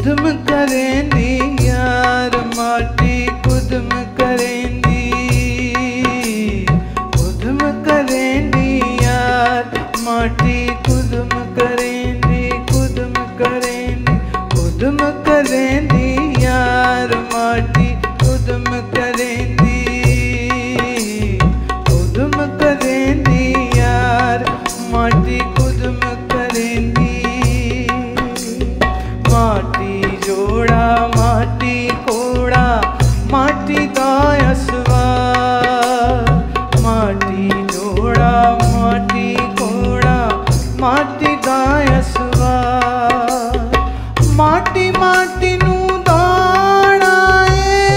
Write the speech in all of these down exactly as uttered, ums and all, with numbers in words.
कुदम करेंदी यार माटी कुदम करेंदी, कुदम करेंदी यार माटी कुदम करेंदी, कुदम करेंदी, कुदम करेंदी यार माटी कुदम करेंदी, कुदम करेंदी यार माटी कुदम करेंदी। माटी जोड़ा माटी कोड़ा माटी दायसवा, माटी जोड़ा माटी कोड़ा माटी दायसवा, माटी माटी नू दाणाए,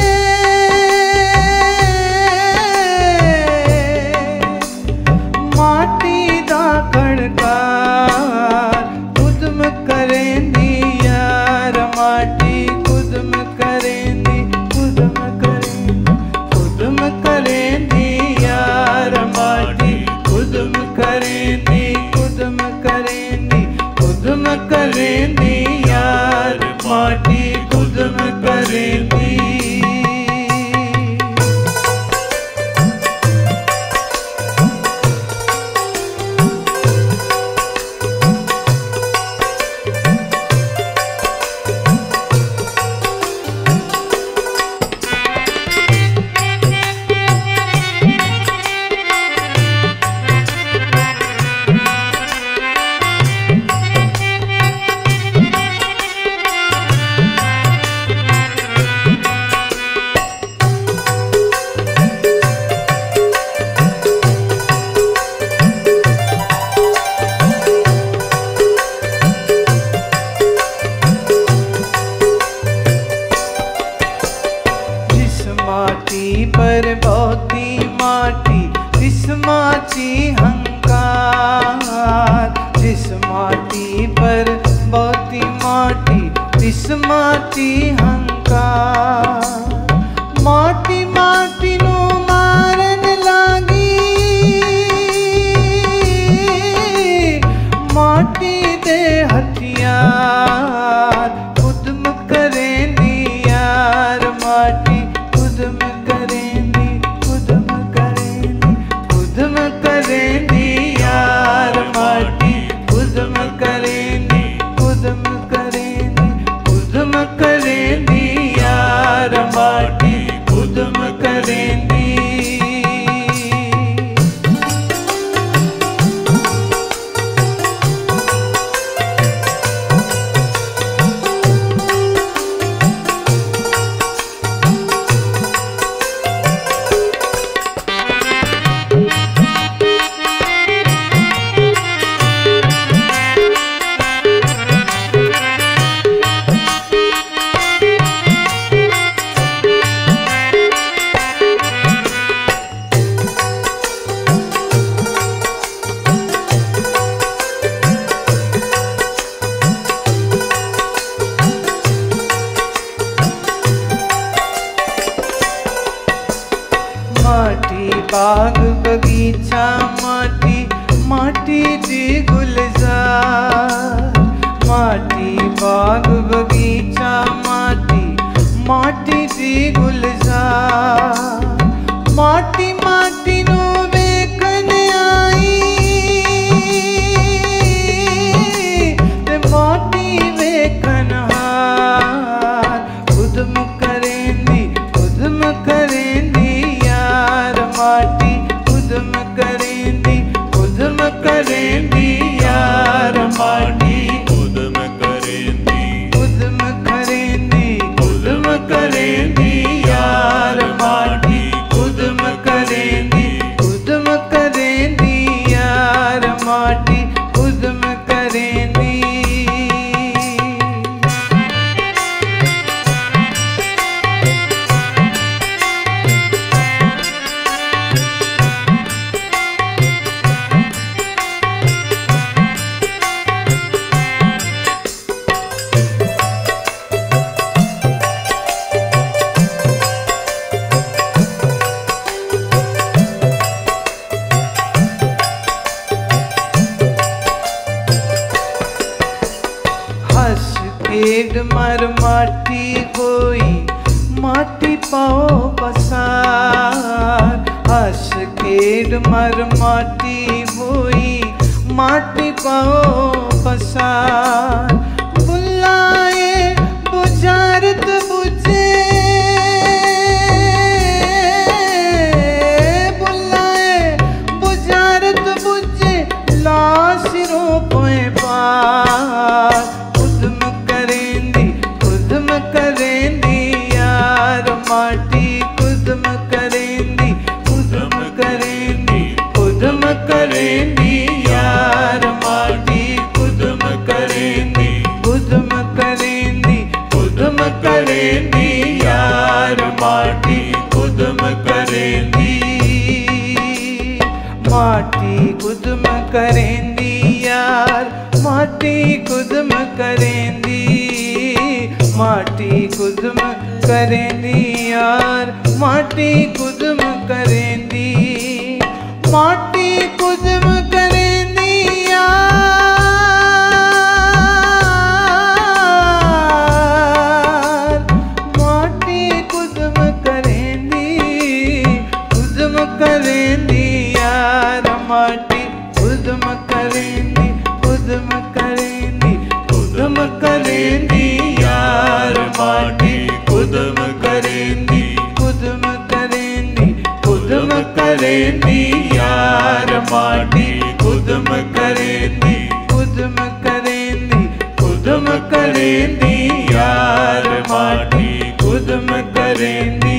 माटी दा कड़कार कुदम करेंदी यार माटी कुदम करेंदी, कुदम करेंदी, कुदम करेंदी यार माटी कुदम करेंदी, कुदम करेंदी, कुदम करेंदी यार माटी कुदम करेंदी। पर बहुती माटी जिस माटी हंकार, जिस माटी पर बहुती माटी जिस माटी हंकार, माटी माटी नो मारन लागी, माटी दे हथियार कुदम करेंदी यार माटी कुदम करेंदी, कुदम करेंदी, कुदम करेंदी यार माटी कुदम करेंदी, कुदम करेंदी, कुदम करेंदी यार माटी कुदम करेंदी। माटी बाग बगीचा माटी माटी दी गुलजार, माटी बाग बगीचा माटी माटी दी गुलजार, माटी माटी नो वेखन आई ते माटी वेखन हार कुदम करेंदी, कुदम करेंदी यार माटी मर माटी होई माटी पाओ पसार। हस खेड मर माटी होई माटी पाओ पसार। बुलाए बुझारत बुझे बुलाए बुझारत बुझे लाश रोपोए पार। कुदम करेंदी कुदम करेंदी यार माटी कुदम करेंदी कुदम करेंदी कुदम करेंदी यार माटी कुदम करेंदी कुदम करेंदी कुदम करेंदी यार माटी कुदम करेंदी। माटी कुदम करेंदी यार माटी कुदम करेंदी। माटी कुदम करेंदी यार माटी कुदम करेंदी। माटी कुदम करेंदी यार माटी कुदम करेंदी कुदम करेंदी यार माटी कुदम करेंदी कुदम करेंदी कुदम करेंदी यार माटी कुदम करेंदी कुदम करेंदी कुदम करेंदी यार माटी कुदम करेंदी कुदम करेंदी कुदम करेंदी यार माटी कुदम करेंदी।